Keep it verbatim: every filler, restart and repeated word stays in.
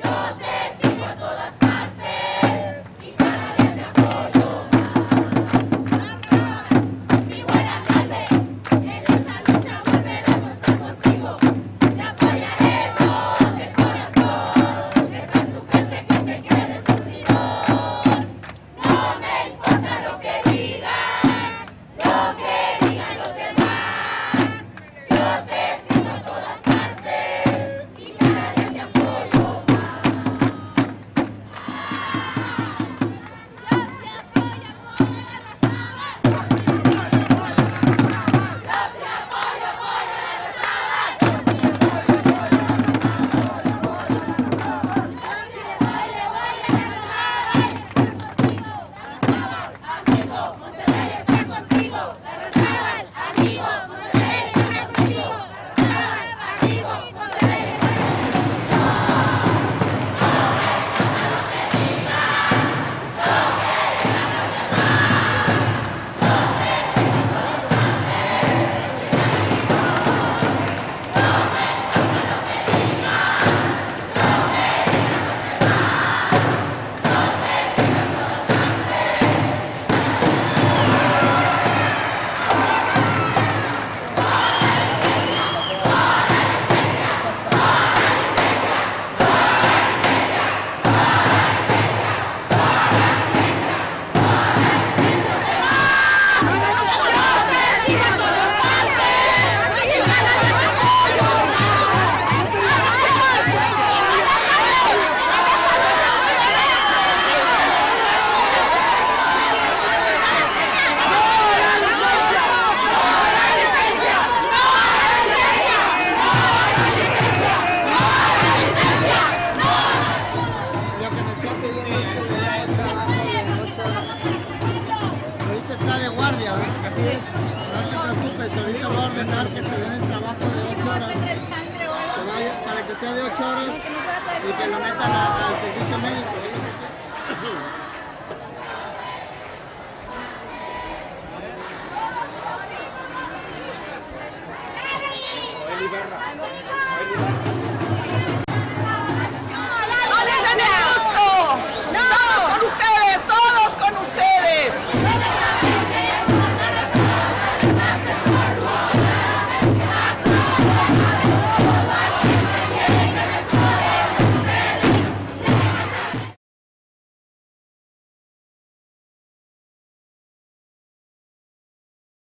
No te preocupes, ahorita voy a ordenar que te den el trabajo de ocho horas. Que vaya, para que sea de ocho horas y que lo metan a, al servicio médico. Eli Berra.